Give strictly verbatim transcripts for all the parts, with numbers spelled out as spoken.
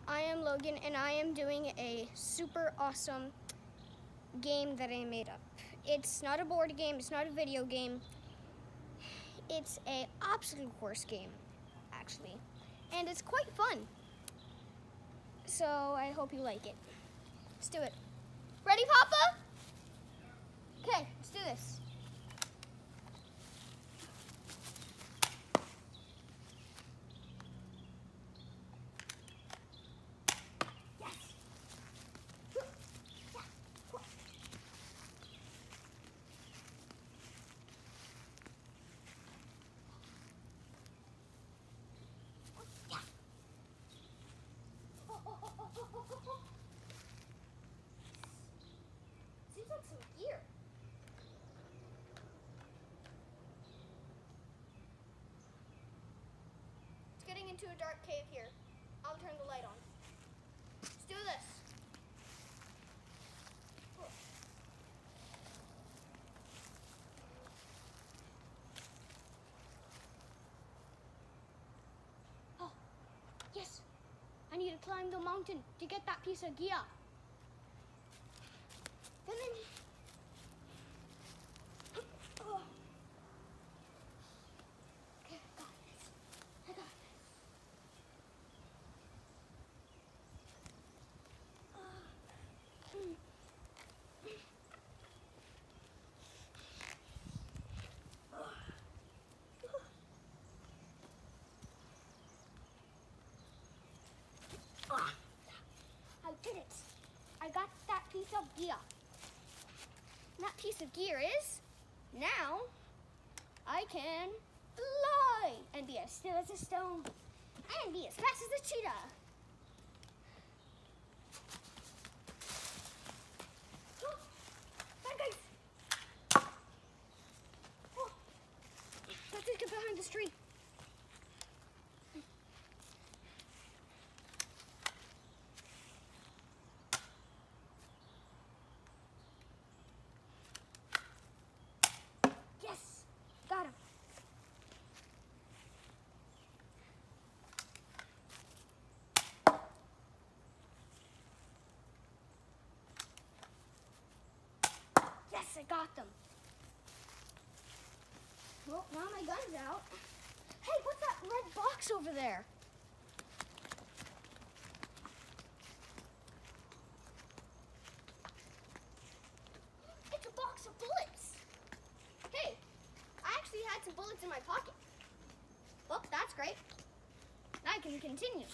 I am Logan, and I am doing a super awesome game that I made up. It's not a board game, it's not a video game. It's a obstacle course game, actually. And it's quite fun. So I hope you like it. Let's do it. Ready, Papa? Okay, let's do this. Seems like some gear. It's getting into a dark cave here. I'll turn the light on. Let's do this. Oh, yes. I need to climb the mountain to get that piece of gear. Then I need... Oh. Okay, I got this. I got this. Uh, mm. I did it. I got that piece of gear. And that piece of gear is, now, I can fly and be as still as a stone and be as fast as a cheetah. Oh, bad guys. Oh, let's just get behind this tree. Got him. Yes, I got them. Well, now my gun's out. Hey, what's that red box over there? It's a box of bullets. Hey. I actually had some bullets in my pocket. Well, that's great. Now I can continue.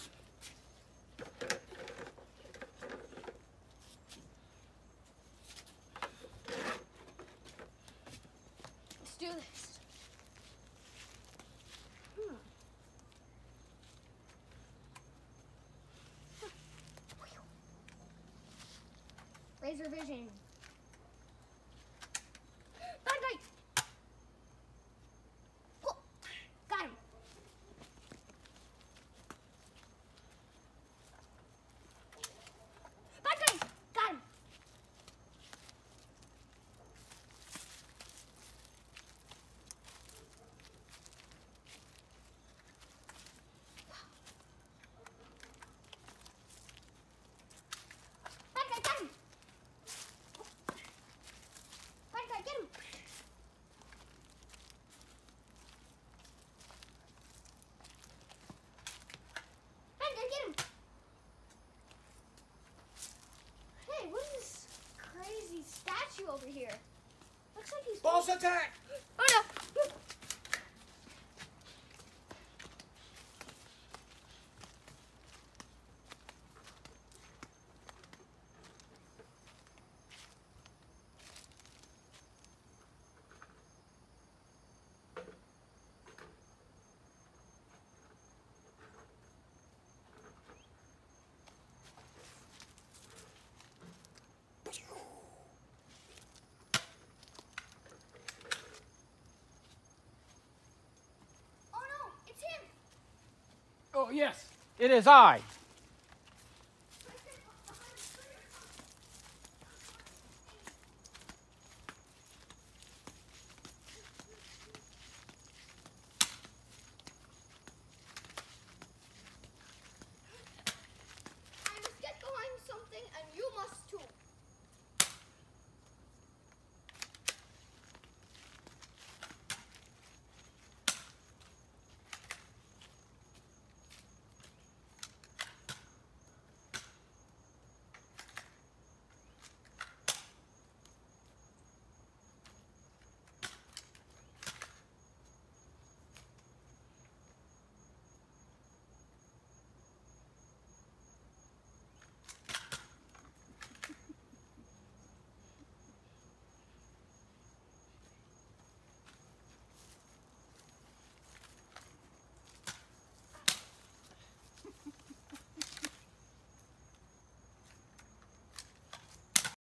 Let's do this. Hmm. Laser vision. Bad guy. Over here. Looks like he's... Boss attack! Oh no! Oh, yes, it is I.